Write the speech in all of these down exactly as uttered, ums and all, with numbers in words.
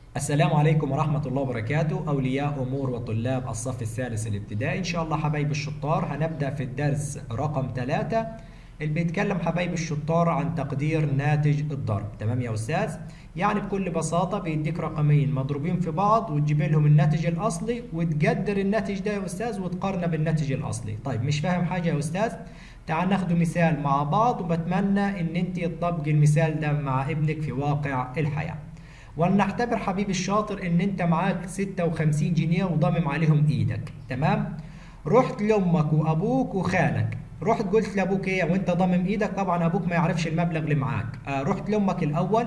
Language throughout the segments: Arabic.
السلام عليكم ورحمة الله وبركاته، أولياء أمور وطلاب الصف الثالث الابتدائي. إن شاء الله حبايب الشطار هنبدأ في الدرس رقم ثلاثة اللي بيتكلم حبايب الشطار عن تقدير ناتج الضرب. تمام يا أستاذ؟ يعني بكل بساطة بيديك رقمين مضروبين في بعض وتجيب لهم الناتج الأصلي وتقدر الناتج ده يا أستاذ وتقارنه بالناتج الأصلي. طيب مش فاهم حاجة يا أستاذ؟ تعال ناخده مثال مع بعض، وبتمنى إن أنت تطبق المثال ده مع ابنك في واقع الحياة. ولنعتبر حبيبي الشاطر ان انت معاك ستة وخمسين جنيه وضامم عليهم ايدك. تمام؟ رحت لامك وابوك وخالك، رحت قلت لابوك ايه وانت ضامم ايدك؟ طبعا ابوك ما يعرفش المبلغ اللي معاك. آه رحت لامك الاول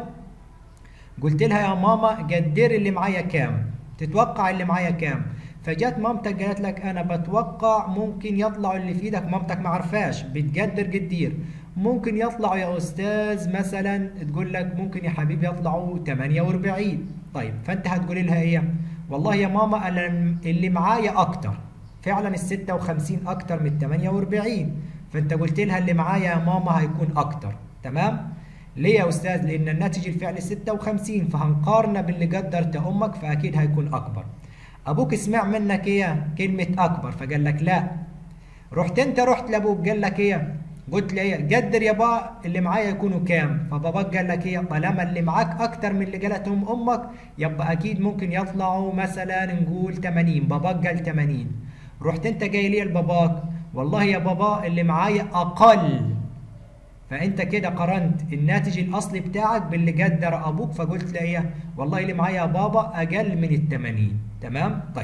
قلت لها يا ماما قدر اللي معايا كام، تتوقع اللي معايا كام؟ فجت مامتك قالت لك انا بتوقع ممكن يطلعوا اللي في ايدك. مامتك ما عرفاش، بتقدر قدير. ممكن يطلعوا يا استاذ مثلا، تقول لك ممكن يا حبيبي يطلعوا ثمانية وأربعين. طيب فانت هتقول لها ايه؟ والله يا ماما انا اللي معايا اكتر. فعلا ال ستة وخمسين اكتر من ثمانية وأربعين، فانت قلت لها اللي معايا يا ماما هيكون اكتر. تمام؟ ليه يا استاذ؟ لان الناتج الفعلي ستة وخمسين، فهنقارنه باللي قدرت امك فاكيد هيكون اكبر. ابوك سمع منك ايه كلمه اكبر فقال لك لا. رحت انت رحت لابوك قال لك ايه؟ قلت له ايه؟ قدر يا با اللي معايا يكونوا كام؟ فباباك قال لك ايه؟ طالما اللي معاك اكتر من اللي قالتهم امك يبقى اكيد ممكن يطلعوا مثلا نقول ثمانين. باباك قال ثمانين. رحت انت جاي ليه لباباك؟ والله يا بابا اللي معايا اقل. فانت كده قارنت الناتج الاصلي بتاعك باللي قدر ابوك، فقلت له ايه؟ والله اللي معايا يا بابا اقل من ال ثمانين. تمام؟ طيب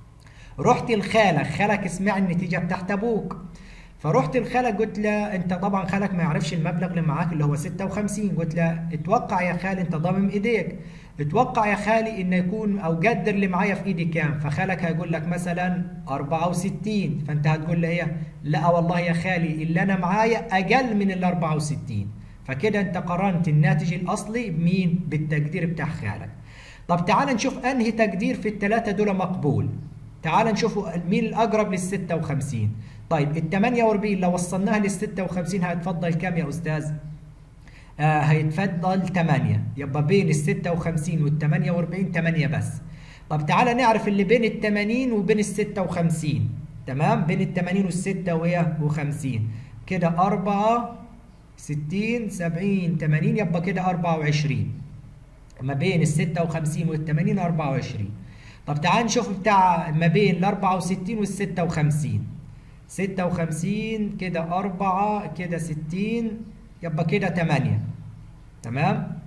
رحت لخالك، خالك سمع النتيجه بتاعت ابوك، فرحت لخالك قلت له انت طبعا خالك ما يعرفش المبلغ اللي معاك اللي هو ستة وخمسين. قلت له اتوقع يا خالي، انت ضامم ايديك، اتوقع يا خالي ان يكون او قدر اللي معايا في ايدي كام؟ فخالك هيقول لك مثلا أربعة وستين. فانت هتقول له ايه؟ لا والله يا خالي اللي انا معايا اقل من ال أربعة وستين. فكده انت قارنت الناتج الاصلي بمين؟ بالتقدير بتاع خالك. طب تعال نشوف انهي تقدير في الثلاثه دول مقبول. تعال نشوف مين الاقرب لل ستة وخمسين. طيب ال ثمانية وأربعين لو وصلناها لل ستة وخمسين هيتفضل كام يا استاذ؟ آه هيتفضل ثمانية. يبقى بين ال ستة وخمسين وال ثمانية وأربعين ثمانية بس. طب تعالى نعرف اللي بين ال ثمانين وبين ال ستة وخمسين. تمام؟ بين ال ثمانين وال ستة وخمسين كده أربعة ستين سبعين ثمانين، يبقى كده أربعة وعشرين. ما بين ال ستة وخمسين وال ثمانين أربعة وعشرين. طب تعال نشوف بتاع ما بين ال أربعة وستين وال ستة وخمسين. ستة وخمسين كده أربعة كده ستين، يبقى كده ثمانية. تمام؟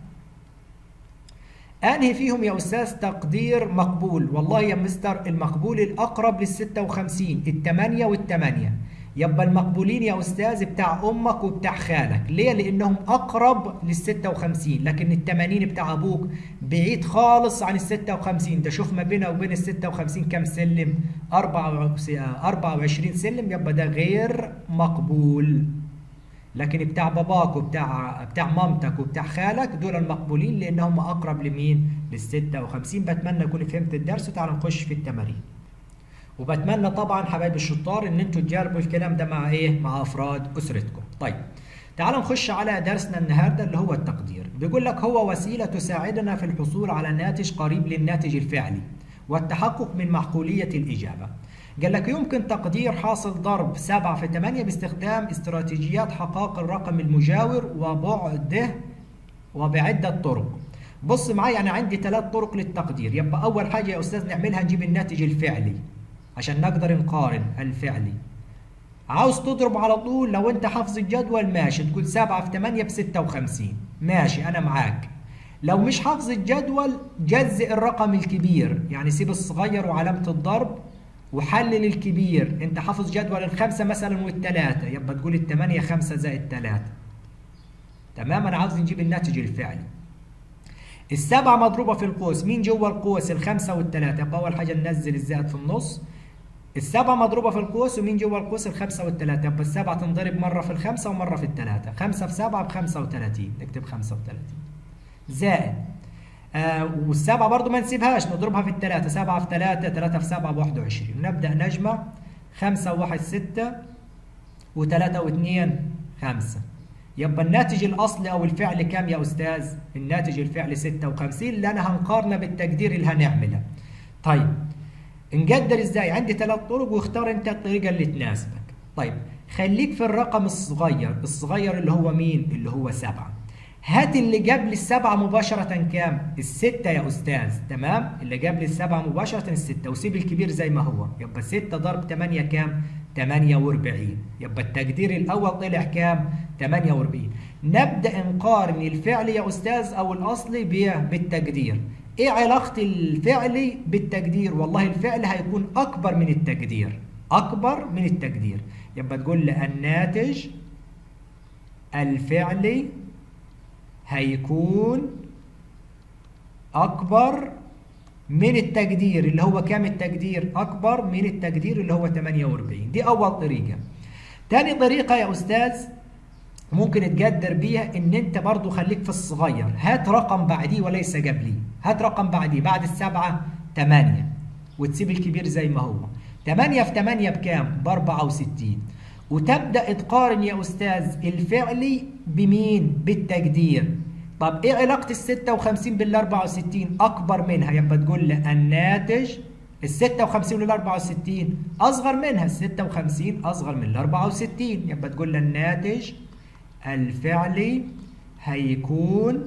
أنهي فيهم يا أستاذ تقدير مقبول؟ والله يا مستر المقبول الأقرب لل ستة وخمسين، الثمانية والثمانية. يبقى المقبولين يا أستاذ بتاع أمك وبتاع خالك. ليه؟ لأنهم أقرب لل ستة وخمسين، لكن ال ثمانين بتاع أبوك بعيد خالص عن ال ستة وخمسين. ده شوف ما بينه وبين ال ستة وخمسين كم سلم؟ أربعة وعشرين سلم، يبقى ده غير مقبول. لكن بتاع باباك وبتاع بتاع مامتك وبتاع خالك دول المقبولين لانهم اقرب لمين؟ لل ستة وخمسين. بتمنى اكون فهمت الدرس، وتعالوا نخش في التمارين. وبتمنى طبعا حبايبي الشطار ان انتوا تجربوا الكلام ده مع ايه؟ مع افراد اسرتكم. طيب تعالوا نخش على درسنا النهارده اللي هو التقدير. بيقول لك هو وسيله تساعدنا في الحصول على ناتج قريب للناتج الفعلي والتحقق من معقوليه الاجابه. قال لك يمكن تقدير حاصل ضرب سبعة في ثمانية باستخدام استراتيجيات حقائق الرقم المجاور وبعده وبعدة طرق. بص معايا أنا عندي ثلاث طرق للتقدير. يبقى أول حاجة يا أستاذ نعملها نجيب الناتج الفعلي عشان نقدر نقارن الفعلي. عاوز تضرب على طول لو أنت حافظ الجدول ماشي، تقول سبعة في ثمانية ب ستة وخمسين، ماشي أنا معاك. لو مش حافظ الجدول جزء الرقم الكبير، يعني سيب الصغير وعلامة الضرب وحلل الكبير. انت حافظ جدول الخمسة مثلا والثلاثة، يبقى تقول الثمانية خمسة زائد ثلاثة. تمام؟ انا عاوز نجيب الناتج الفعلي. السبعة مضروبة في القوس، مين جوه القوس؟ الخمسة والثلاثة، يبقى أول حاجة ننزل الزائد في النص. السبعة مضروبة في القوس ومين جوه القوس؟ الخمسة والثلاثة، يبقى السبعة تنضرب مرة في الخمسة ومرة في الثلاثة. خمسة في سبعة بخمسة وثلاثين، نكتب خمسة وثلاثين. زائد آه والسبعة برضو ما نسيبهاش، نضربها في الثلاثة، سبعة في ثلاثة، ثلاثة في سبعة بواحد وعشرين. ونبدأ نجمع، خمسة وواحد ستة، وثلاثة واثنين خمسة. يبقى الناتج الأصلي أو الفعل كام يا أستاذ؟ الناتج الفعلي ستة وخمسين اللي أنا هنقارنه بالتقدير اللي هنعمله. طيب نقدر إزاي؟ عندي ثلاث طرق واختار أنت الطريقة اللي تناسبك. طيب خليك في الرقم الصغير، الصغير اللي هو مين؟ اللي هو سبعة. هات اللي قبل السبعة مباشرة كام؟ الستة يا أستاذ، تمام؟ اللي قبل السبعة مباشرة الستة، وسيب الكبير زي ما هو، يبقى ستة ضرب ثمانية كام؟ ثمانية وأربعين، يبقى التقدير الأول طلع كام؟ ثمانية وأربعين. نبدأ نقارن الفعل يا أستاذ أو الأصلي بالتقدير. إيه علاقة الفعل بالتقدير؟ والله الفعل هيكون أكبر من التقدير، أكبر من التقدير، يبقى تقول لي الناتج الفعلي هيكون أكبر من التقدير اللي هو كام التقدير؟ أكبر من التقدير اللي هو ثمانية وأربعين. دي أول طريقة. تاني طريقة يا أستاذ ممكن تقدر بيها إن أنت برضو خليك في الصغير، هات رقم بعديه وليس قبليه، هات رقم بعديه بعد السبعة ثمانية وتسيب الكبير زي ما هو. ثمانية في ثمانية بكام؟ ب أربعة وستين. وتبدأ تقارن يا أستاذ الفعلي بمين؟ بالتقدير. طب إيه علاقة ال ستة وخمسين بال أربعة وستين؟ أكبر منها، يبقى تقول له الناتج ال ستة وخمسين وال أربعة وستين أصغر منها، ال ستة وخمسين أصغر من ال أربعة وستين، يبقى تقول له الناتج الفعلي هيكون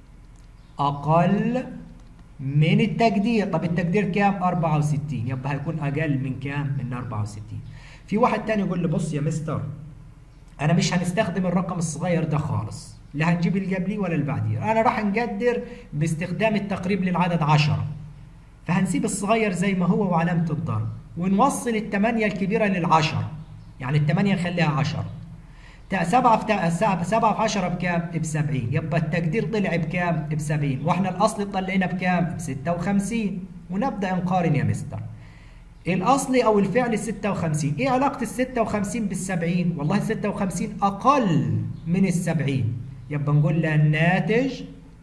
أقل من التقدير. طب التقدير كام؟ أربعة وستين، يبقى هيكون أقل من كام؟ من أربعة وستين. في واحد تاني يقول لي بص يا مستر أنا مش هنستخدم الرقم الصغير ده خالص، لا هنجيب اللي قبليه ولا اللي بعديه، أنا راح نقدر باستخدام التقريب للعدد عشرة، فهنسيب الصغير زي ما هو وعلامة الضرب، ونوصل الثمانية الكبيرة للعشرة، يعني الثمانية نخليها عشرة. سبعة في سبعة في عشرة بكام؟ ب سبعين، يبقى التقدير طلع بكام؟ ب سبعين، واحنا الأصل طلعنا بكام؟ ب ستة وخمسين. ونبدأ نقارن يا مستر. الأصلي أو الفعل ستة وخمسين، إيه علاقة ال ستة وخمسين بال سبعين؟ والله ال ستة وخمسين أقل من ال سبعين، يبقى نقول له الناتج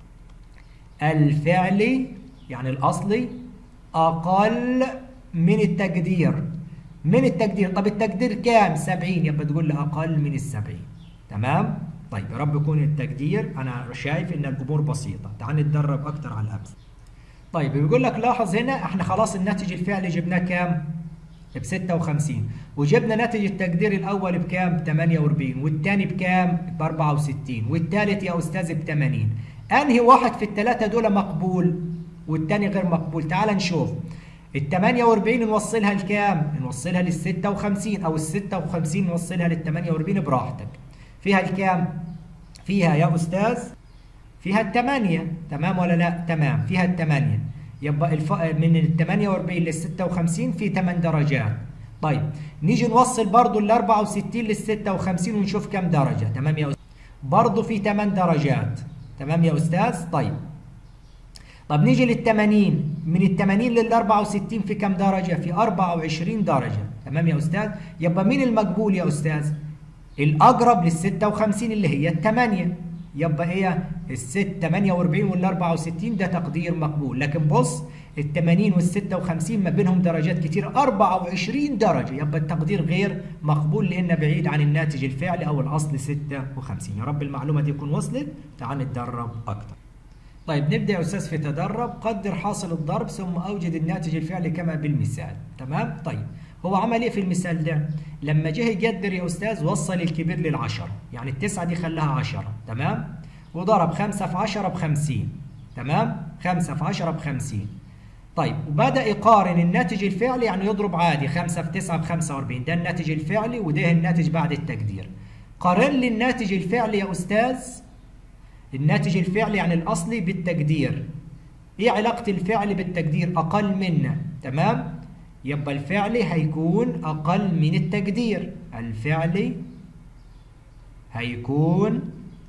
الفعلي يعني الأصلي أقل من التقدير، من التقدير. طب التقدير كام؟ سبعين، يبقى تقول له أقل من السبعين. تمام؟ طيب يا رب يكون التقدير، أنا شايف إن الأمور بسيطة، تعال نتدرب أكتر على الأمثلة. طيب بيقول لك لاحظ هنا احنا خلاص الناتج الفعلي جبناه كام؟ ب ستة وخمسين، وجبنا ناتج التقدير الأول بكام؟ ثمانية وأربعين، والثاني بكام؟ ب أربعة وستين، والثالث يا أستاذ ب ثمانين. أنهي واحد في الثلاثة دول مقبول والثاني غير مقبول؟ تعال نشوف. ال ثمانية وأربعين نوصلها لكام؟ نوصلها لل ستة وخمسين، أو ال ستة وخمسين نوصلها لل ثمانية وأربعين براحتك. فيها الكام؟ فيها يا أستاذ فيها الثمانية، تمام ولا لا؟ تمام، فيها الثمانية. يبقى الف... من ال ثمانية وأربعين لل ستة وخمسين في ثمان درجات. طيب نيجي نوصل برضه ال أربعة وستين لل ستة وخمسين ونشوف كم درجة. تمام يا أستاذ؟ برضه في ثمان درجات. تمام يا أستاذ؟ طيب طب نيجي لل ثمانين، من ال ثمانين لل أربعة وستين في كم درجة؟ في أربعة وعشرين درجة. تمام يا أستاذ؟ يبقى مين المقبول يا أستاذ؟ الأقرب لل ستة وخمسين اللي هي الثمانية. يبقى ايه؟ الست ثمانية وأربعين وال أربعة وستين ده تقدير مقبول، لكن بص ال ثمانين وال ستة وخمسين ما بينهم درجات كتير، أربعة وعشرين درجة، يبقى التقدير غير مقبول لأنه بعيد عن الناتج الفعلي أو الأصل ستة وخمسين. يا رب المعلومة دي تكون وصلت، تعال نتدرب أكتر. طيب نبدأ يا أستاذ في تدرب. قدر حاصل الضرب ثم أوجد الناتج الفعلي كما بالمثال. تمام؟ طيب هو عمل ايه في المثال ده؟ لما جه يقدر يا استاذ وصل الكبير للعشرة، يعني التسعة دي خلاها عشرة، تمام؟ وضرب خمسة في عشرة بخمسين، تمام؟ خمسة في عشرة بخمسين. طيب وبدأ يقارن الناتج الفعلي، يعني يضرب عادي خمسة في تسعة بخمسة وأربعين، ده الناتج الفعلي وده الناتج بعد التقدير. قارن لي الناتج الفعلي يا استاذ، الناتج الفعلي يعني الأصلي بالتقدير. ايه علاقة الفعل بالتقدير؟ أقل منه، تمام؟ يبقى الفعلي هيكون أقل من التقدير، الفعلي هيكون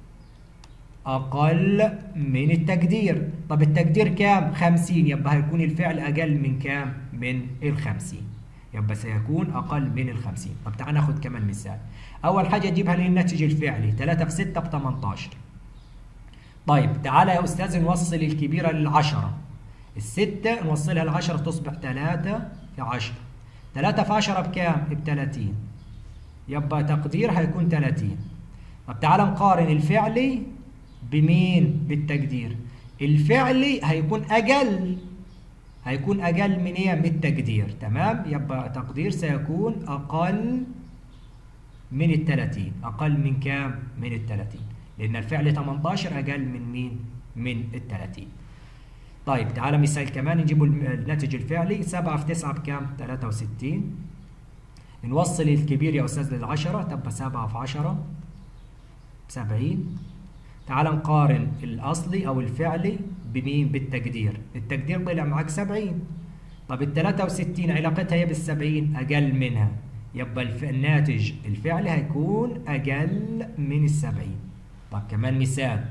أقل من التقدير. طب التقدير كام؟ خمسين، يبقى هيكون الفعل أقل من كام؟ من الخمسين، يبقى سيكون أقل من الخمسين. طب تعال ناخد كمان مثال. أول حاجة تجيبها للناتج الفعلي، ثلاثة في ستة ب ثمانية عشر. طيب تعالى يا أستاذ نوصل الكبيرة للعشرة، الستة نوصلها لعشرة تصبح ثلاثة في عشرة، ثلاثة في عشرة بكام؟ ب ثلاثين، يبقى تقدير هيكون ثلاثين. طب تعال نقارن الفعلي بمين؟ بالتقدير. الفعلي هيكون أقل، هيكون أقل من إيه؟ من التقدير. تمام؟ يبقى تقدير سيكون أقل من ال ثلاثين. أقل من كام؟ من ال ثلاثين، لأن الفعل ثمانية عشر أقل من مين؟ من ال ثلاثين. طيب تعال مثال كمان نجيب الناتج الفعلي. سبعة في تسعة بكام؟ ثلاثة وستين. نوصل الكبير يا أستاذ للعشرة، تبقى سبعة في عشرة بسبعين. تعال نقارن الأصلي أو الفعلي بمين؟ بالتقدير. التقدير طلع معاك سبعين. طب ال ثلاثة وستين علاقتها هي بالسبعين؟ أقل منها، يبقى الناتج الفعلي هيكون أقل من السبعين. طب كمان مثال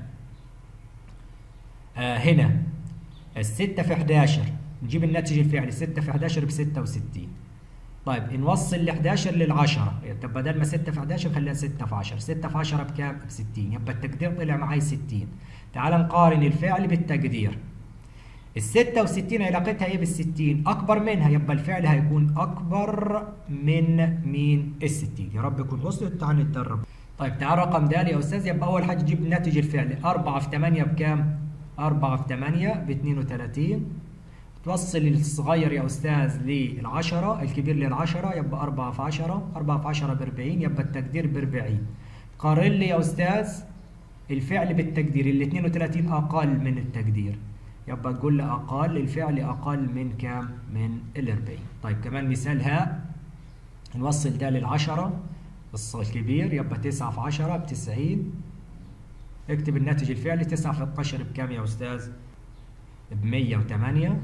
آه هنا الستة في إحدى عشر، نجيب الناتج الفعلي. ستة في إحدى عشر بستة وستين. طيب نوصل ال إحدى عشر للعشرة، طب بدل ما ستة في إحدى عشر خليها ستة في عشرة. ستة في عشرة بكام؟ ب ستين، يبقى التقدير طلع معي ستين. تعال نقارن الفعل بالتقدير. ال ستة وستين علاقتها ايه بالستين؟ أكبر منها، يبقى الفعل هيكون أكبر من مين؟ ال ستين. يا رب يكون وصلت. تعال نتدرب. طيب تعال رقم د يا أستاذ. يبقى أول حاجة تجيب الناتج الفعلي. أربعة في ثمانية بكام؟ أربعة في ثمانية ب اثنين وثلاثين. توصل الصغير يا أستاذ للعشرة، الكبير للعشرة، يبقى أربعة في عشرة. أربعة في عشرة ب أربعين، يبقى التقدير ب أربعين. قارن لي يا أستاذ الفعل بالتقدير. ال اثنين وثلاثين أقل من التقدير، يبقى تقول لي أقل، الفعل أقل من كام؟ من ال أربعين. طيب كمان مثال ها، نوصل ده للعشرة الكبير، يبقى تسعة في عشرة ب تسعين. اكتب الناتج الفعلي. تسعة في ثلاثة عشر بكام يا أستاذ؟ ب مية وثمانية.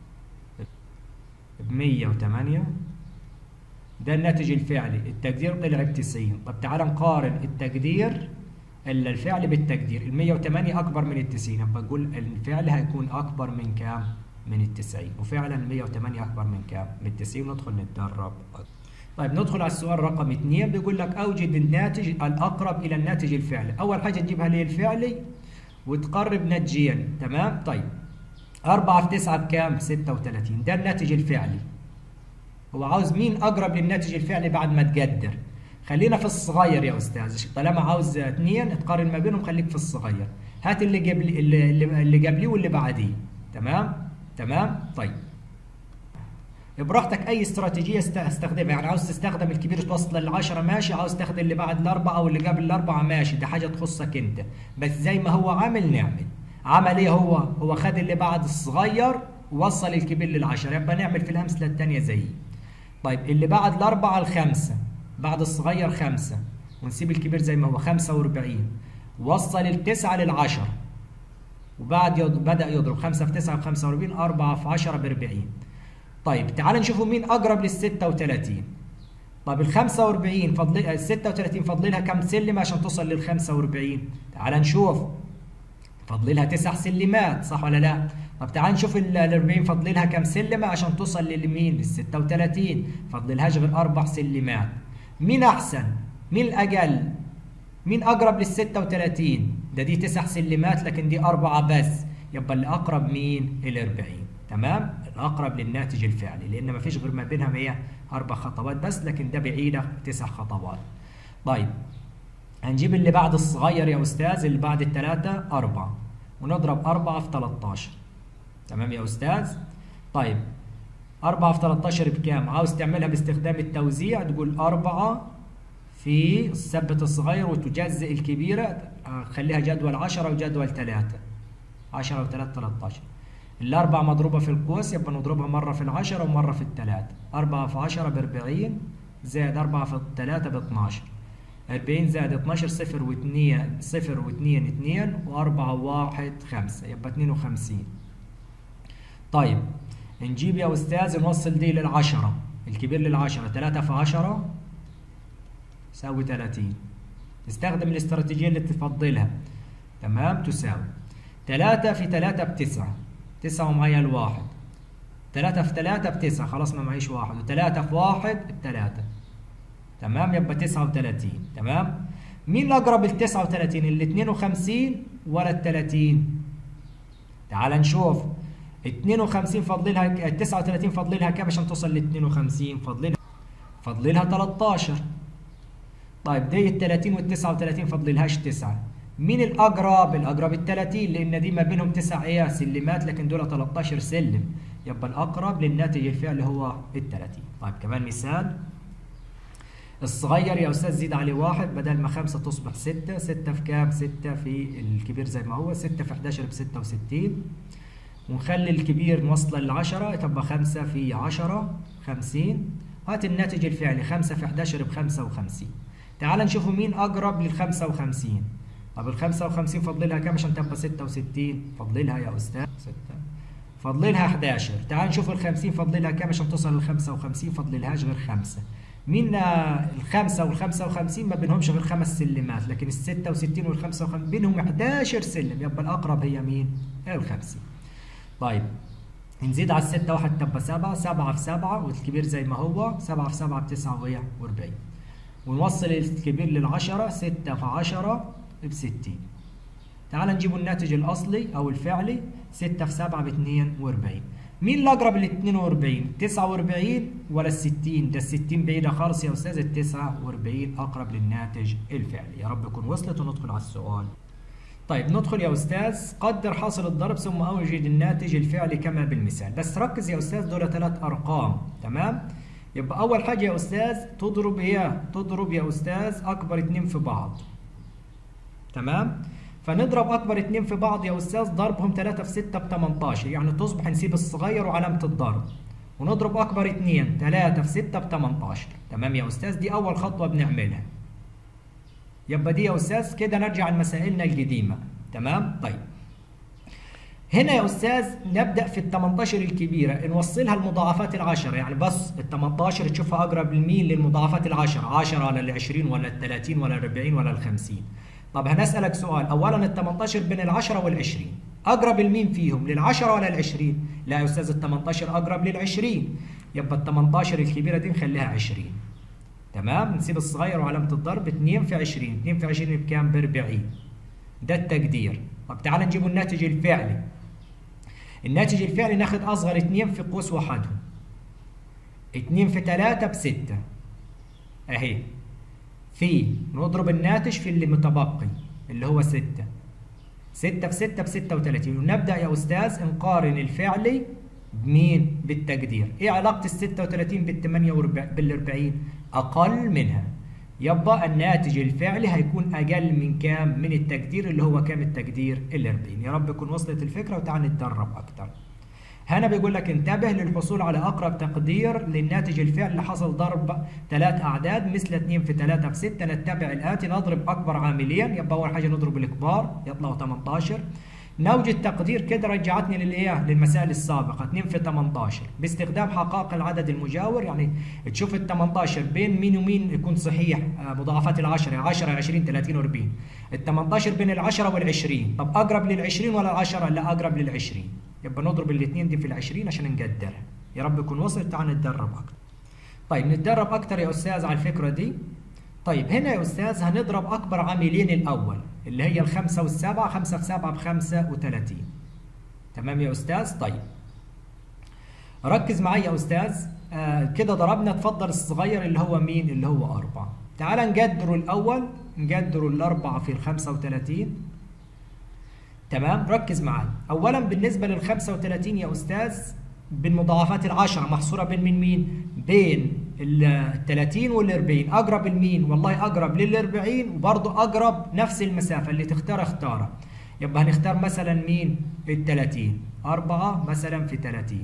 ب مية وثمانية ده الناتج الفعلي. التقدير طلع ب تسعين. طب تعال نقارن التقدير الا الفعل بالتقدير. ال مية وثمانية اكبر من ال تسعين، يبقى نقول الفعل هيكون اكبر من كام؟ من ال تسعين. وفعلا ال مية وثمانية اكبر من كام؟ من ال تسعين. ندخل نتدرب. طيب ندخل على السؤال رقم اثنين. بيقول لك اوجد الناتج الاقرب الى الناتج الفعلي. اول حاجه تجيبها ليه الفعلي وتقرب ناتجين. تمام؟ طيب أربعة في تسعة بكام؟ ستة وثلاثين. ده الناتج الفعلي. هو عاوز مين أقرب للناتج الفعلي بعد ما تقدر. خلينا في الصغير يا أستاذ، طالما عاوز اثنين تقارن ما بينهم خليك في الصغير. هات اللي قبل اللي, اللي قبليه واللي بعديه. تمام؟ تمام؟ طيب براحتك أي استراتيجية استخدمها. يعني عاوز تستخدم الكبير توصل للعشرة ماشي، عاوز تاخد اللي بعد الأربعة واللي قبل الأربعة ماشي، ده حاجة تخصك أنت. بس زي ما هو عامل نعمل. عمل ايه هو؟ هو خد اللي بعد الصغير ووصل الكبير للعشرة، يبقى نعمل في الأمثلة الثانية زيه. طيب اللي بعد الأربعة الخمسة، بعد الصغير خمسة، ونسيب الكبير زي ما هو خمسة وأربعين. وصل التسعة للعشرة وبعد يض... بدأ يضرب خمسة في تسعة بخمسة وأربعين، أربعة في عشرة بأربعين. طيب تعال نشوفوا مين أقرب للستة وثلاثين. طيب ال خمسة وأربعين فضل ال ستة وثلاثين فضل لها كم سلمة عشان توصل لل خمسة وأربعين؟ تعال نشوف. فضل لها تسع سلمات، صح ولا لا؟ طب تعال نشوف ال أربعين فضل لها كم سلمة عشان توصل للمين؟ لل ستة وثلاثين. فضل لهاش غير أربع سلمات. مين أحسن؟ مين الأقل؟ مين أقرب لل ستة وثلاثين؟ ده دي تسع سلمات لكن دي أربعة بس، يبقى اللي أقرب مين؟ ال أربعين. تمام؟ الأقرب للناتج الفعلي، لأن ما فيش غير ما بينها هي أربع خطوات بس، لكن ده بعيدة تسع خطوات. طيب هنجيب اللي بعد الصغير يا أستاذ، اللي بعد الثلاثة أربعة، ونضرب أربعة في ثلاثة عشر. تمام يا أستاذ؟ طيب أربعة في ثلاثة عشر بكام؟ عاوز تعملها باستخدام التوزيع، تقول أربعة في الثبت الصغير وتجزئ الكبيرة، خليها جدول عشرة وجدول ثلاثة. عشرة وثلاثة ثلاثة عشر. الأربعة مضروبة في القوس، يبقى نضربها مرة في العشرة ومرة في الثلاثة. أربعة في عشرة بأربعين، زائد أربعة في الثلاثة باثناشر. أربعين زائد اثناشر صفر واثنين، صفر واثنين اثنين، وأربعة وواحد خمسة، يبقى اثنين وخمسين. طيب نجيب يا أستاذ نوصل دي للعشرة، الكبير للعشرة، ثلاثة في عشرة يساوي ثلاثين. نستخدم الاستراتيجية اللي تفضلها. تمام؟ تساوي ثلاثة في ثلاثة بتسعة، تسعة ومعايا الواحد. ثلاثة في ثلاثة بتسعة، خلاص ما معيش واحد، وثلاثة في واحد بثلاثة. تمام؟ يبقى تسعة وثلاثين. تمام؟ مين الأقرب ل تسعة وثلاثين؟ ال اثنين وخمسين ولا ال ثلاثين؟ تعال نشوف. اثنين وخمسين فضل لها، تسعة وثلاثين فضل لها كام عشان توصل ل اثنين وخمسين؟ فضل لها فضل لها ثلاثة عشر. طيب دي ال ثلاثين وال تسعة وثلاثين فاضللهاش تسعة. مين الأقرب؟ الأقرب ال ثلاثين، لأن دي ما بينهم تسع إيه سلمات، لكن دول ثلاثة عشر سلم، يبقى الأقرب للناتج الفعلي هو ال ثلاثين. طيب كمان مثال. الصغير يا أستاذ زيد عليه واحد، بدل ما خمسة تصبح ستة، ستة في كام؟ ستة في الكبير زي ما هو، ستة في حداشر ب ستة وستين، ونخلي الكبير نوصله للعشرة تبقى خمسة في عشرة خمسين. هات الناتج الفعلي، خمسة في حداشر ب خمسة وخمسين. تعال نشوفوا مين أقرب لل خمسة وخمسين. طب ال خمسة وخمسين فاضللها كام عشان تبقى ستة وستين؟ فاضللها يا أستاذ ستة، فاضللها حداشر. تعال نشوف ال خمسين فاضللها كام عشان توصل لل خمسة وخمسين؟ فاضللهاش غير خمسة. مين الخمسة وال خمسة وخمسين؟ ما بينهمش غير خمس سلمات، لكن ال ستة وستين وال خمسة وخمسين بينهم حداشر سلم، يبقى الأقرب هي مين؟ هي ال خمسين. طيب نزيد على الستة واحد تبقى سبعة، سبعة في سبعة والكبير زي ما هو، سبعة في سبعة بتسعة وأربعين. ونوصل الكبير للعشرة، ستة في عشرة بستين. تعال نجيب الناتج الأصلي أو الفعلي، ستة في سبعة ب اثنين وأربعين. مين الأقرب لل اثنين وأربعين؟ تسعة وأربعين ولا ال ستين؟ ده ال ستين بعيدة خالص يا أستاذ، ال تسعة وأربعين أقرب للناتج الفعلي. يا رب تكون وصلت وندخل على السؤال. طيب ندخل يا أستاذ. قدر حاصل الضرب ثم أوجد الناتج الفعلي كما بالمثال. بس ركز يا أستاذ، دول ثلاث أرقام، تمام؟ يبقى أول حاجة يا أستاذ تضرب هي تضرب يا أستاذ أكبر اتنين في بعض، تمام؟ فنضرب أكبر اتنين في بعض يا أستاذ، ضربهم ثلاثة في ستة ب ثمانية عشر، يعني تصبح نسيب الصغير وعلامة الضرب، ونضرب أكبر اتنين ثلاثة في ستة ب ثمانية عشر، تمام يا أستاذ؟ دي أول خطوة بنعملها. يبقى دي يا أستاذ كده نرجع لمسائلنا القديمة، تمام؟ طيب هنا يا أستاذ نبدأ في ال ثمانية عشر الكبيرة نوصلها لمضاعفات العشرة، يعني بس ال ثمانية عشر تشوفها أقرب لمين؟ للمضاعفات العشرة، عشرة ولا ال عشرين ولا ال ثلاثين ولا ال أربعين ولا ال خمسين. طب هنسألك سؤال، أولا ال ثمانية عشر بين ال عشرة وال عشرين، أقرب لمين فيهم؟ للعشرة ولا ال عشرين؟ لا يا أستاذ ال ثمانية عشر أقرب لل عشرين، يبقى ال ثمانية عشر الكبيرة دي نخليها عشرين، تمام؟ نسيب الصغير وعلامة الضرب، اثنين في عشرين، اثنين في عشرين بكام؟ ب أربعين. ده التقدير. طب تعال نجيب الناتج الفعلي. الناتج الفعلي ناخد أصغر اثنين في قوس وحدهم، اثنين في ثلاثة بستة أهي، في نضرب الناتج في اللي متبقي اللي هو ستة، ستة في ستة ب ستة وثلاثين. ونبدأ يا أستاذ نقارن الفعلي بمين؟ بالتقدير. إيه علاقة ال ستة وثلاثين بال ثمانية بال أربعين؟ أقل منها، يبقى الناتج الفعلي هيكون أقل من كام؟ من التقدير اللي هو كام التقدير؟ ال أربعين. يا رب تكون وصلت الفكرة وتعال نتدرب أكتر. هنا بيقول لك انتبه للحصول على أقرب تقدير للناتج الفعلي اللي حصل ضرب ثلاث أعداد مثل اثنين في ثلاثة في ستة. نتبع الآتي، نضرب أكبر عاملين، يبقى أول حاجة نضرب الكبار يطلعوا ثمانية عشر. نوجد تقدير، كده رجعتني للايه؟ للمسائل السابقه، اثنين في ثمانية عشر باستخدام حقائق العدد المجاور، يعني تشوف ال ثمانية عشر بين مين ومين يكون صحيح، مضاعفات العشرة، عشرة عشرين ثلاثين وأربعين. ال ثمانية عشر بين العشرة والعشرين، طب اقرب للعشرين ولا العشرة؟ لا اقرب للعشرين، يبقى نضرب الاثنين دي في العشرين عشان نقدرها. يا رب يكون وصل. تعال نتدرب اكتر. طيب نتدرب اكتر يا استاذ على الفكره دي. طيب هنا يا استاذ هنضرب اكبر عاملين الاول اللي هي الخمسة والسبعة، خمسة في سبعة بخمسة وثلاثين، تمام يا استاذ؟ طيب ركز معايا يا استاذ. آه كده ضربنا، اتفضل الصغير اللي هو مين؟ اللي هو أربعة. تعال نقدره الاول، نقدره الأربعة في الخمسة وثلاثين، تمام؟ ركز معايا. اولا بالنسبه للخمسة وثلاثين يا استاذ بالمضاعفات العشرة محصوره بين مين مين؟ بين ال ثلاثين وال أربعين. اقرب لمين؟ والله اقرب لل أربعين، وبرضه اقرب نفس المسافه اللي تختار اختارها. يبقى هنختار مثلا مين؟ ال ثلاثين، أربعة مثلا في ثلاثين،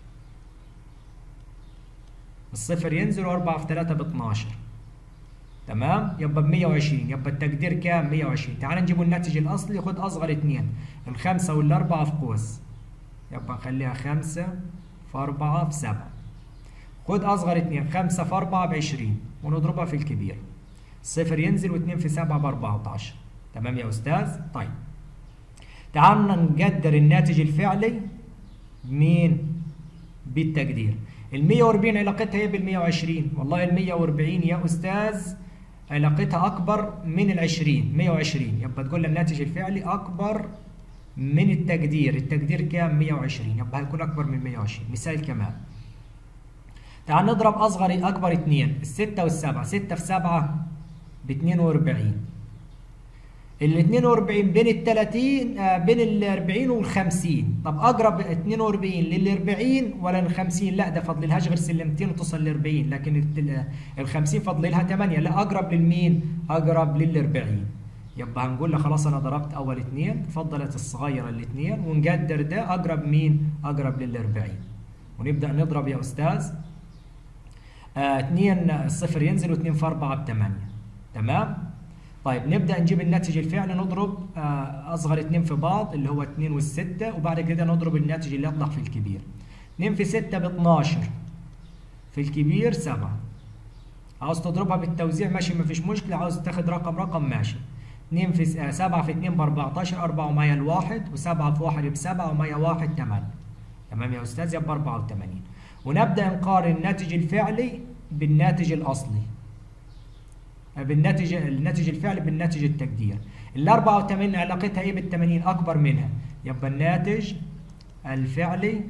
الصفر ينزل وأربعة في ثلاثة ب اثناشر، تمام؟ يبقى ب مية وعشرين، يبقى التقدير كام؟ مية وعشرين. تعال نجيب الناتج الاصلي، خد اصغر اثنين، الخمسة والأربعة في قوس، يبقى نخليها خمسة في أربعة في سبعة. خد أصغر اثنين، خمسة في أربعة ب عشرين، ونضربها في الكبير، صفر ينزل واثنين في سبعة ب أربعة عشر، تمام يا أستاذ؟ طيب تعال نقدر الناتج الفعلي مين؟ بالتقدير. ال مية وأربعين علاقتها ايه بال مية وعشرين؟ والله ال مية وأربعين يا أستاذ علاقتها أكبر من ال عشرين، مية وعشرين، يبقى تقول الناتج الفعلي أكبر من التقدير. التقدير كام؟ مية وعشرين، يبقى هيكون أكبر من مية وعشرين. مثال كمان، تعال نضرب أصغر أكبر اثنين، الستة والسبعة، ستة في سبعة ب اتنين واربعين. ال اتنين واربعين بين ال تلاتين آه بين ال اربعين وال خمسين. طب اقرب اتنين واربعين لل اربعين ولا ال خمسين؟ لا ده فاضللهاش غير سلمتين وتصل ل اربعين، لكن ال خمسين فاضللها تمانية. لا اقرب للمين؟ اقرب لل اربعين. يبقى هنقول له خلاص انا ضربت اول اتنين، فضلت الصغيره الاثنين، ونقدر ده اقرب مين؟ اقرب لل اربعين. ونبدا نضرب يا استاذ. آه اتنين الصفر ينزل و2 في اربعة ب تمانية. تمام؟ طيب نبدا نجيب الناتج الفعلي، نضرب آه اصغر اتنين في بعض اللي هو اتنين والستة، وبعد كده نضرب الناتج اللي يطلع في الكبير. اتنين في ستة ب اتناشر، في الكبير سبعة. عاوز تضربها بالتوزيع ماشي مفيش مشكله، عاوز تاخد رقم رقم ماشي. اتنين في سبعة في اتنين ب اربعتاشر، اربعة ومية الواحد، وسبعة في واحد بسبعة، ومية واحد تمانية. تمام يا استاذ؟ يبقى اربعة وتمانين. ونبدا نقارن الناتج الفعلي بالناتج الاصلي. بالناتج الناتج الفعلي بالناتج التقدير. ال اربعة وتمانين علاقتها ايه بال تمانين؟ اكبر منها. يبقى الناتج الفعلي،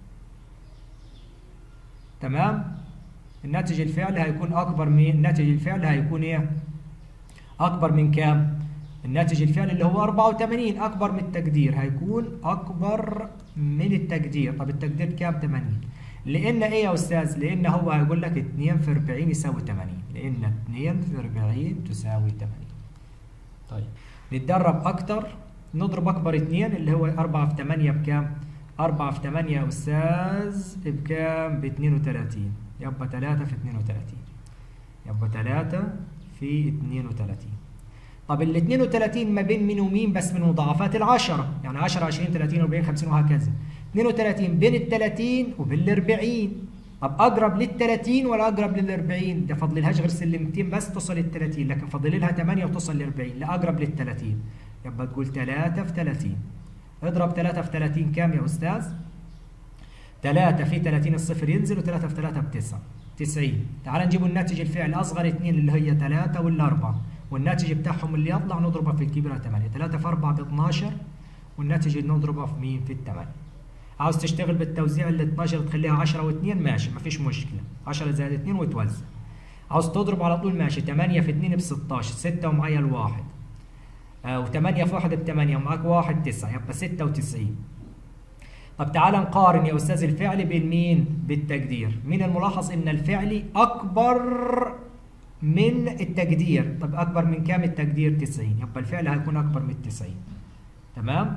تمام؟ الناتج الفعلي هيكون اكبر من الناتج الفعلي هيكون ايه؟ اكبر من كام؟ الناتج الفعلي اللي هو اربعة وتمانين اكبر من التقدير، هيكون اكبر من التقدير. طب التقدير كام؟ تمانين. لان ايه يا استاذ؟ لان هو هيقول لك اتنين في اربعين يساوي تمانين، لان اتنين في اربعين تساوي تمانين. طيب نتدرب اكتر، نضرب اكبر اتنين اللي هو اربعة في تمانية بكام؟ اربعة في تمانية يا استاذ بكام؟ ب اتنين وتلاتين. يبقى تلاتة في اتنين وتلاتين. يبقى تلاتة في اتنين وتلاتين. طب ال اتنين وتلاتين ما بين مين ومين؟ بس من مضاعفات العشرة، يعني عشرة عشرين تلاتين اربعين خمسين وهكذا. اتنين وتلاتين بين ال تلاتين وبين ال اربعين. طب اقرب لل تلاتين ولا اقرب لل اربعين؟ ده فاضللهاش غير سلمتين بس توصل لل تلاتين، لكن فاضل لها تمانية وتوصل ل اربعين. لا اقرب لل تلاتين. يبقى تقول تلاتة في تلاتين. اضرب تلاتة في تلاتين كام يا استاذ؟ تلاتة في تلاتين الصفر ينزل، و3 في تلاتة بتسعة. تسعين. تعال نجيب الناتج الفعلي اصغر اتنين اللي هي تلاتة ولا اربعة، والناتج بتاعهم اللي يطلع نضربه في الكبيره تمانية. تلاتة في اربعة ب اتناشر، والناتج اللي نضربه في مين؟ في التمانية. عاوز تشتغل بالتوزيع اللي اتناشر تخليها عشرة واتنين ماشي مفيش مشكله، عشرة زائد اتنين وتوزع. عاوز تضرب على طول ماشي، تمانية في اتنين ب ستاشر، ستة ومعايا الواحد. آه و8 في واحد ب تمانية، ومعاك واحد تسعة، يبقى ستة وتسعين. طب تعال نقارن يا استاذ الفعلي بين مين؟ بالتقدير. مين الملاحظ ان الفعلي اكبر من التقدير؟ طب اكبر من كام التقدير؟ تسعين، يبقى الفعل هيكون اكبر من تسعين. تمام؟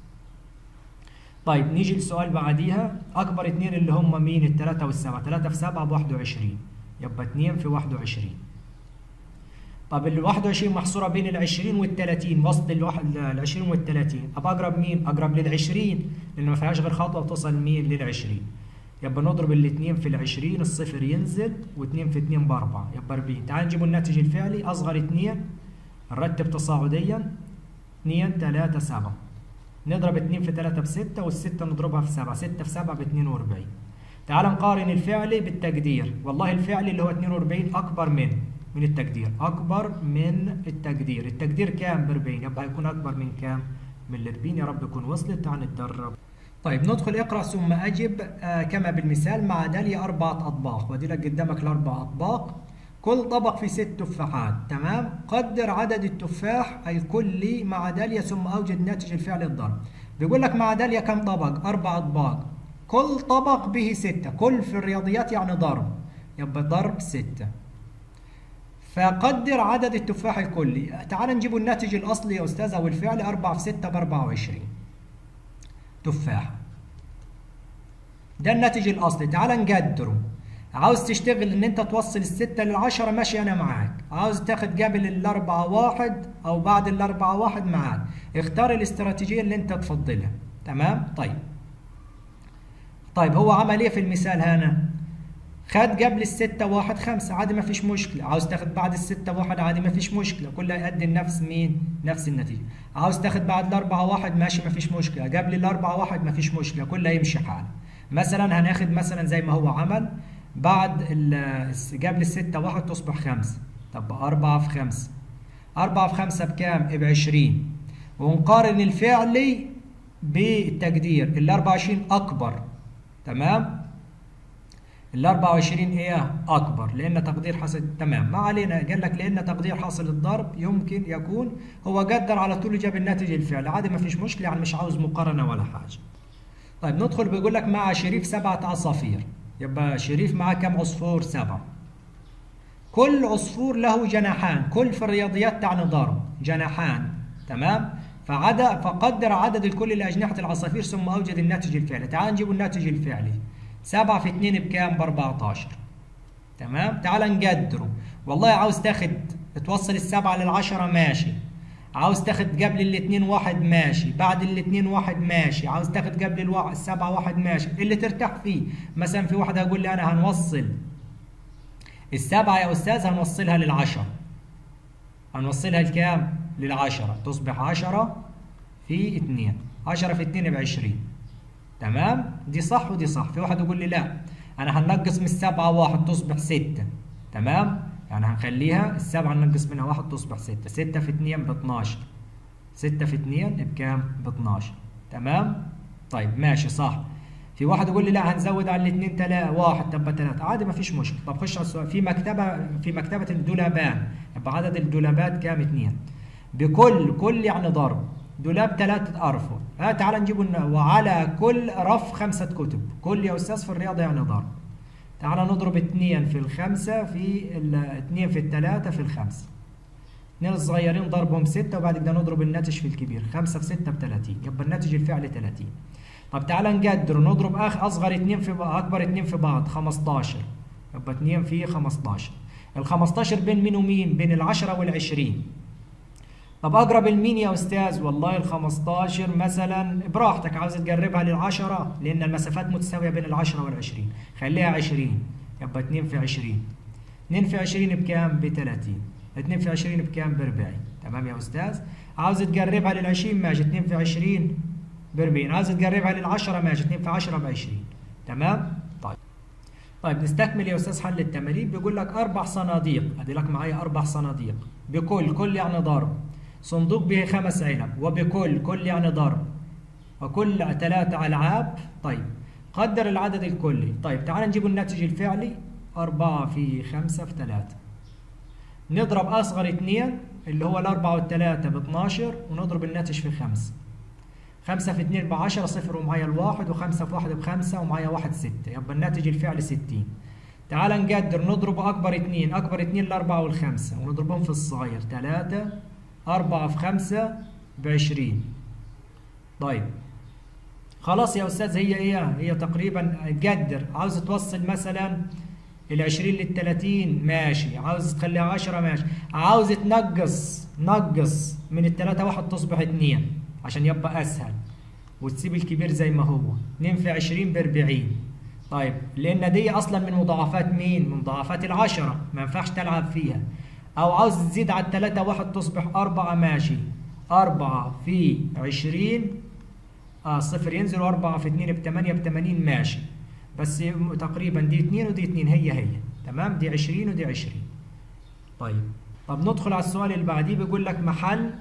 طيب نيجي للسؤال بعديها. اكبر اتنين اللي هم مين؟ التلاتة والسبعة. تلاتة في سبعة ب واحد وعشرين، يبقى اتنين في واحد وعشرين. طب ال واحد وعشرين محصوره بين ال عشرين وال تلاتين، وسط ال عشرين وال تلاتين. طب اقرب مين؟ اقرب لل عشرين، لان ما فيهاش غير خطوه وتوصل مين؟ لل عشرين. يبقى نضرب الاثنين في ال عشرين، الصفر ينزل، و2 في اتنين ب اربعة، يبقى اربعين. تعال نجيب الناتج الفعلي اصغر اتنين، نرتب تصاعديا. اتنين تلاتة سبعة. نضرب اتنين في تلاتة ب ستة، والستة نضربها في سبعة، ستة في سبعة ب اتنين واربعين. تعال نقارن الفعلي بالتقدير. والله الفعلي اللي هو اتنين واربعين اكبر من من التقدير، اكبر من التقدير. التقدير كام؟ ب اربعين، يبقى هيكون اكبر من كام؟ من ال اربعين. يا رب تكون وصلت. تعال نتدرب. طيب ندخل اقرا ثم اجب آه كما بالمثال. مع داليا اربعه اطباق، وادي لك قدامك الاربع اطباق، كل طبق فيه ست تفاحات. تمام؟ قدر عدد التفاح الكلي مع داليا ثم اوجد ناتج الفعل الضرب. بيقول لك مع داليا كم طبق؟ اربع اطباق، كل طبق به ستة. كل في الرياضيات يعني ضرب، يبقى ضرب ستة. فقدر عدد التفاح الكلي. تعال نجيب الناتج الاصلي يا استاذ او الفعل. اربعة في ستة ب اربعة وعشرين تفاحة. ده الناتج الاصلي. تعال نقدره. عاوز تشتغل ان انت توصل الستة للعشرة ماشي انا معاك. عاوز تاخد قبل الاربعة واحد او بعد الاربعة واحد معاك. اختار الاستراتيجية اللي انت تفضلها. تمام؟ طيب. طيب هو عمل ايه في المثال هنا؟ خد قبل الستة واحد خمسة، عادي ما فيش مشكلة. عاوز تاخد بعد الستة واحد عادي ما فيش مشكلة، كلها يؤدي لنفس مين؟ نفس النتيجة. عاوز تاخد بعد الأربعة واحد ماشي ما فيش مشكلة، قبل الأربعة واحد ما فيش مشكلة، كلها يمشي حال. مثلا هناخد مثلا زي ما هو عمل بعد قبل الستة واحد تصبح خمسة، طب أربعة في خمسة. أربعة في خمسة بكام؟ ب عشرين. ونقارن الفعلي بالتقدير، ال اربعة وعشرين أكبر. تمام؟ ال أربعة وعشرين ايه اكبر لان تقدير حاصل. تمام، ما علينا. قال لك لان تقدير حاصل الضرب يمكن يكون، هو قدر على طول جاب الناتج الفعلي عادي ما فيش مشكله، يعني مش عاوز مقارنه ولا حاجه. طيب ندخل، بيقول لك مع شريف سبعه عصافير، يبقى شريف معاه كم عصفور؟ سبعه. كل عصفور له جناحان، كل في الرياضيات تعني ضرب جناحان. تمام، فعدد فقدر عدد الكل لأجنحة العصافير ثم أوجد الناتج الفعلي. تعال نجيب الناتج الفعلي. سبعة في اتنين بكام؟ ب أربعتاشر. تمام، تعال نقدره. والله عاوز تاخد توصل السبعة للعشرة ماشي، عاوز تاخد قبل الاثنين واحد ماشي، بعد الاثنين واحد ماشي، عاوز تاخد قبل الواحد السبعة واحد ماشي، اللي ترتاح فيه. مثلا في واحد هيقول لي أنا هنوصل السبعة يا أستاذ هنوصلها للعشرة. هنوصلها لكام؟ للعشرة، تصبح عشرة في اتنين. عشرة في اتنين بعشرين. تمام؟ دي صح ودي صح. في واحد يقول لي لا أنا هننقص من السبعة واحد تصبح ستة. تمام؟ يعني هنخليها السبعة ننقص منها واحد تصبح ستة. ستة في اتنين ب اتناشر. ستة في اتنين بكام؟ ب اتناشر. تمام؟ طيب ماشي صح. في واحد يقول لي لا هنزود على الاثنين تلاته واحد تبقى ثلاثة، عادي ما فيش مشكله. طب خش على السؤال. في مكتبه في مكتبه الدولابان يبقى عدد الدولابات كام؟ اثنين. بكل، كل يعني ضرب، دولاب ثلاثة أرفف. ها تعال نجيبه. وعلى كل رف خمسة كتب. كل يا أستاذ في الرياضة يعني ضرب. تعال نضرب اثنين في الخمسة في اثنين في الثلاثة في الخمسة. اثنين الصغيرين ضربهم ستة وبعد كده نضرب الناتج في الكبير. خمسة في ستة ب ثلاثين، يبقى الناتج الفعلي ثلاثين. طب تعال نقدر نضرب اخ اصغر اثنين في اكبر اثنين في بعض خمستاشر، يبقى اثنين في خمستاشر. ال خمستاشر بين مين ومين؟ بين ال عشرة وال عشرين. طب اقرب المين يا استاذ؟ والله ال خمستاشر مثلا براحتك، عاوز تقربها لل عشرة لان المسافات متساويه بين ال عشرة وال عشرين، خليها عشرين، يبقى اثنين في عشرين. اثنين في عشرين بكام؟ ب ثلاثين. اثنين في عشرين بكام؟ ب أربعين. تمام يا استاذ؟ عاوز تقربها لل عشرين ماشي، اثنين في عشرين ب أربعين. عايز تقربها للعشرة ماشي، اثنين في عشرة ب عشرين. تمام؟ طيب. طيب نستكمل يا استاذ حل التمارين. بيقول لك اربع صناديق، ادي لك معايا اربع صناديق. بكل، كل يعني ضرب. صندوق به خمس علب، وبكل، كل يعني ضرب. وكل ثلاثة العاب. طيب قدر العدد الكلي. طيب تعال نجيب الناتج الفعلي. أربعة في خمسة في ثلاثة. نضرب أصغر اثنين اللي هو الأربعة والثلاثة ب اتناشر ونضرب الناتج في خمسة. خمسة في اثنين ب عشرة، صفر ومعايا الواحد، وخمسة في واحد بخمسة ومعايا واحد ستة، يبقى الناتج الفعلي ستين. تعال نقدر نضرب أكبر اثنين، أكبر اثنين الأربعة والخمسة ونضربهم في الصغير. ثلاثة، أربعة في خمسة بعشرين. طيب خلاص يا أستاذ هي إيه؟ هي تقريبا قدر. عاوز توصل مثلا العشرين للتلاتين ماشي، عاوز تخليها عشرة ماشي، عاوز تنقص نقص من التلاتة واحد تصبح اتنين عشان يبقى أسهل، وتسيب الكبير زي ما هو. اتنين في عشرين ب أربعين. طيب لأن دي أصلا من مضاعفات مين؟ من مضاعفات العشرة، ما ينفعش تلعب فيها. أو عاوز تزيد على التلاتة واحد تصبح أربعة ماشي. أربعة في عشرين آه صفر ينزل، وأربعة في اتنين بتمانية بتمانين ماشي. بس تقريبا دي اتنين ودي اتنين هي هي. تمام؟ دي عشرين ودي عشرين. طيب طب ندخل على السؤال اللي بعديه. بيقول لك محل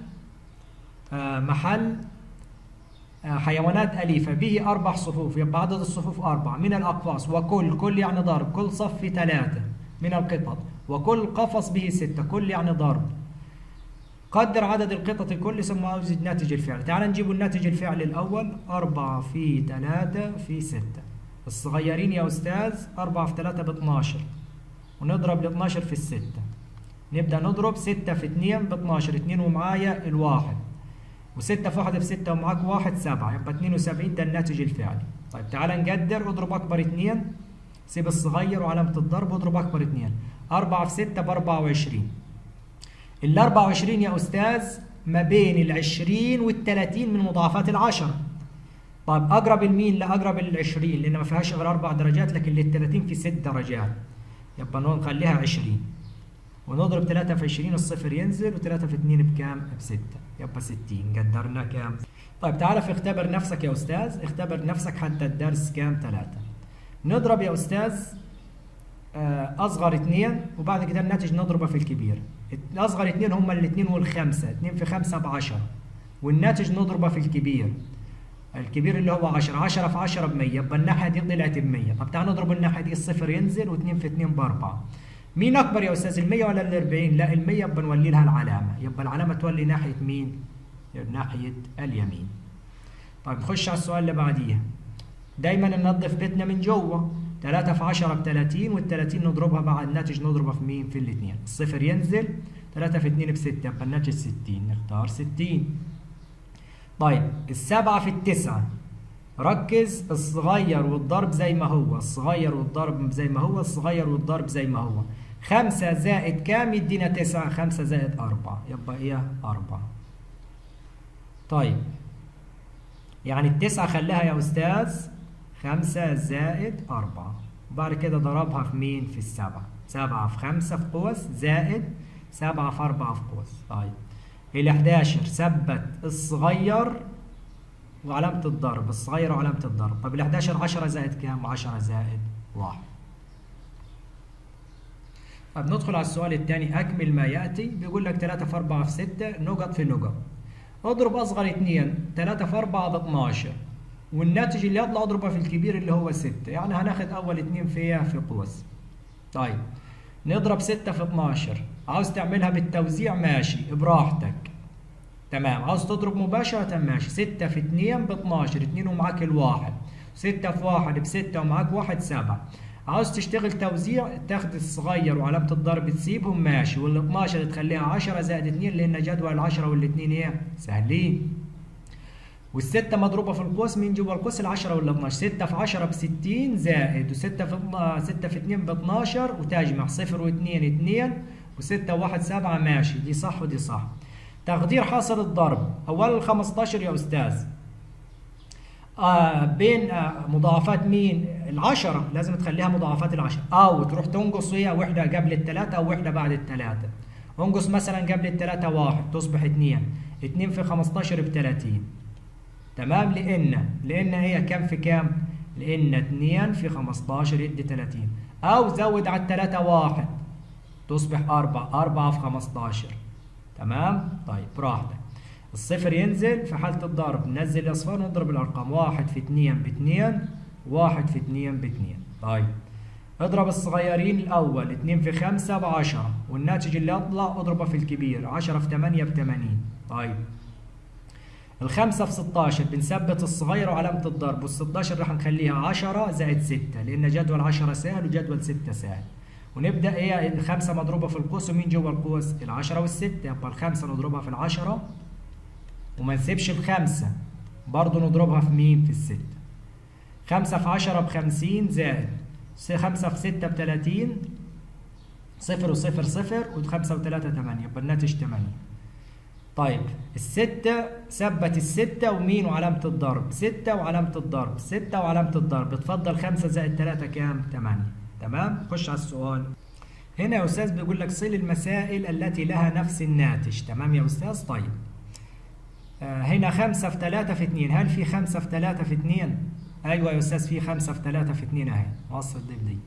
آه محل آه حيوانات أليفة به أربع صفوف، يبقى عدد الصفوف أربعة من الأقفاص. وكل، كل يعني ضرب، كل صف في ثلاثة من القطط. وكل قفص به ستة، كل يعني ضرب. قدر عدد القطط الكل ثم أوجد الناتج الفعلي. تعال نجيب الناتج الفعلي الأول. أربعة في ثلاثة في ستة. الصغيرين يا أستاذ أربعة في ثلاثة ب اتناشر، ونضرب ال اتناشر في الستة. نبدأ نضرب ستة في اتنين ب اتناشر، اتنين ومعايا الواحد، وستة في واحد في ستة ومعاك واحد سبعة، يبقى اتنين وسبعين ده الناتج الفعلي. طيب تعال نقدر. اضرب أكبر اتنين، سيب الصغير وعلامة الضرب واضرب أكبر اتنين. أربعة في ستة ب أربعة وعشرين. ال أربعة وعشرين يا أستاذ ما بين ال عشرين وال ثلاثين من مضاعفات العشرة. طيب أقرب المين؟ لا أقرب ال عشرين لأن ما فيهاش غير أربع درجات، لكن لل ثلاثين في ست درجات، يبقى نخليها عشرين. ونضرب ثلاثة في عشرين الصفر ينزل، و3 في اتنين بكام؟ بستة، يبقى ستين. قدرنا كام؟ طيب تعال في اختبر نفسك يا أستاذ. اختبر نفسك حتى الدرس كام؟ ثلاثة. نضرب يا أستاذ أصغر اثنين وبعد كده الناتج نضربه في الكبير. أصغر اثنين هما الاثنين والخمسة، اثنين في خمسة بعشرة، والناتج نضربه في الكبير. الكبير اللي هو عشرة، عشرة في عشرة ب مية، يبقى الناحية دي طلعت ب مية. طب تعال نضرب الناحية دي، الصفر ينزل و2 في اتنين ب أربعة. مين أكبر يا أستاذ، ال مية ولا ال أربعين؟ لا ال مية، يبقى نولي لها العلامة، يبقى العلامة تولي ناحية مين؟ ناحية اليمين. طيب نخش على السؤال اللي بعديه. دايما ننظف بيتنا من جوه. تلاتة في عشرة ب تلاتين، وال تلاتين نضربها مع الناتج نضربها في مين؟ في الاثنين. الصفر ينزل، تلاتة في اتنين ب ستة، يبقى الناتج ستين، نختار ستين. طيب السبعة في التسعة، ركز، الصغير والضرب زي ما هو، الصغير والضرب زي ما هو، الصغير والضرب زي ما هو. خمسة زائد كام يدينا تسعة؟ خمسة زائد أربعة، يبقى إيه؟ أربعة. طيب يعني التسعة خلاها يا أستاذ خمسة زائد أربعة، وبعد كده ضربها في مين؟ في السبعة. سبعة في خمسة في قوس زائد سبعة في أربعة في قوس. طيب ال حداشر ثبت الصغير وعلامة الضرب، الصغير وعلامة الضرب. طب ال حداشر عشرة زائد كام؟ عشرة زائد واحد. طب ندخل على السؤال الثاني، أكمل ما يأتي. بيقول لك تلاتة في أربعة في ستة، نقط في نقط. اضرب أصغر اثنين، تلاتة في أربعة ب اتناشر، والناتج اللي يطلع اضربه في الكبير اللي هو ستة، يعني هناخد أول اتنين فيها في قوس. طيب نضرب ستة في اتناشر، عاوز تعملها بالتوزيع ماشي براحتك، تمام. عاوز تضرب مباشرة ماشي. ستة في اتنين ب اتناشر، اتنين ومعاك الواحد، ستة في واحد ب ستة ومعاك واحد سبعة. عاوز تشتغل توزيع، تاخد الصغير وعلامة الضرب تسيبهم ماشي، وال اتناشر تخليها عشرة زائد اتنين، لأن جدول العشرة والاثنين ايه؟ سهلين. والستة مضروبة في القوس، مين جوا القوس؟ العشرة ولا اتناشر. ستة في عشرة ب ستين زائد، وستة في ستة في اتنين ب اتناشر، وتجمع صفر واثنين اتنين، وستة وواحد سبعة، ماشي، دي صح ودي صح. تقدير حاصل الضرب، أولا ال خمستاشر يا أستاذ آه بين آه مضاعفات مين؟ العشرة، لازم تخليها مضاعفات العشرة، أو تروح تنقص هي وحدة قبل الثلاثة أو وحدة بعد الثلاثة. انقص مثلا قبل الثلاثة واحد تصبح اتنين، اتنين في خمستاشر ب تلاتين، تمام. لأن لأن هي كام في كام؟ لأن اتنين في خمستاشر يدي تلاتين، أو زود على الثلاثة واحد تصبح أربعة، أربعة في خمستاشر، تمام. طيب براحتك. الصفر ينزل في حالة الضرب، ننزل الأصفار ونضرب الأرقام، واحد في اتنين باتنين، واحد في اتنين باتنين. طيب اضرب الصغيرين الأول، اتنين في خمسة بعشرة، والناتج اللي يطلع اضربه في الكبير، عشرة في تمانية بتمانين. طيب الخمسة في ستاشر، بنثبت الصغير وعلامة الضرب، والستاشر راح نخليها عشرة زائد ستة، لأن جدول عشرة سهل وجدول ستة سهل. ونبدأ ايه؟ الخمسة مضروبة في القوس، ومين جوا القوس؟ العشرة والستة، يبقى الخمسة نضربها في العشرة، وما نسيبش الخمسة برضه نضربها في مين؟ في الستة. خمسة في عشرة بخمسين زائد خمسة في ستة بتلاتين، صفر وصفر صفر، وخمسة وتلاتة تمانية، يبقى الناتج تمانية. طيب الستة ثبت الستة ومين وعلامة الضرب؟ ستة وعلامة الضرب، ستة وعلامة الضرب، بتفضل خمسة زائد تلاتة كام؟ تمانية، تمام. خش على السؤال. هنا يا أستاذ بيقول لك صل المسائل التي لها نفس الناتج، تمام يا أستاذ. طيب آه هنا خمسة في تلاتة في اتنين، هل في خمسة في تلاتة في اتنين؟ أيوه يا أستاذ في خمسة في تلاتة في اتنين أهي، وصل دي بدي.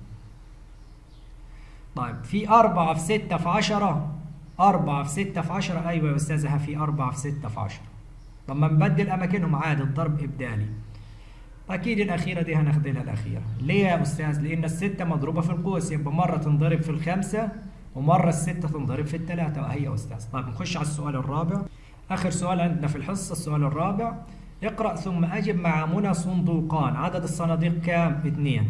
طيب في أربعة في ستة في عشرة، أربعة في ستة في عشرة، أيوه يا أستاذ ها في أربعة في ستة في عشرة. طب ما نبدل أماكنهم عادي، الضرب إبدالي. أكيد الأخيرة دي هناخدها الأخيرة. ليه يا أستاذ؟ لأن الستة مضروبة في القوس، يبقى مرة تنضرب في الخمسة ومرة الستة تنضرب في الثلاثة، وهي يا أستاذ. طيب نخش على السؤال الرابع، آخر سؤال عندنا في الحصة، السؤال الرابع. اقرأ ثم أجب مع منى صندوقان، عدد الصناديق كام؟ اثنين.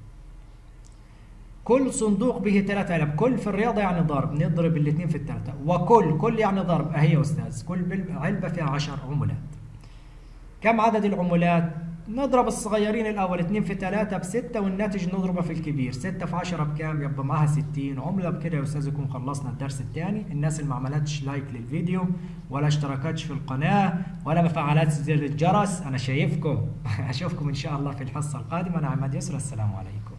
كل صندوق به ثلاثة علب، كل في الرياضة يعني ضرب، نضرب الاثنين في الثلاثة، وكل كل يعني ضرب، أهي يا أستاذ، كل علبة فيها عشر عملات. كم عدد العملات؟ نضرب الصغيرين الأول، اثنين في ثلاثة بستة، والناتج نضربه في الكبير، ستة في عشرة بكام؟ يبقى معاها ستين عملة. بكده يا أستاذ يكون خلصنا الدرس الثاني. الناس اللي ما عملتش لايك للفيديو ولا اشتركتش في القناة ولا ما فعلتش زر الجرس، أنا شايفكم. أشوفكم إن شاء الله في الحصة القادمة. أنا عماد يسرى، السلام عليكم.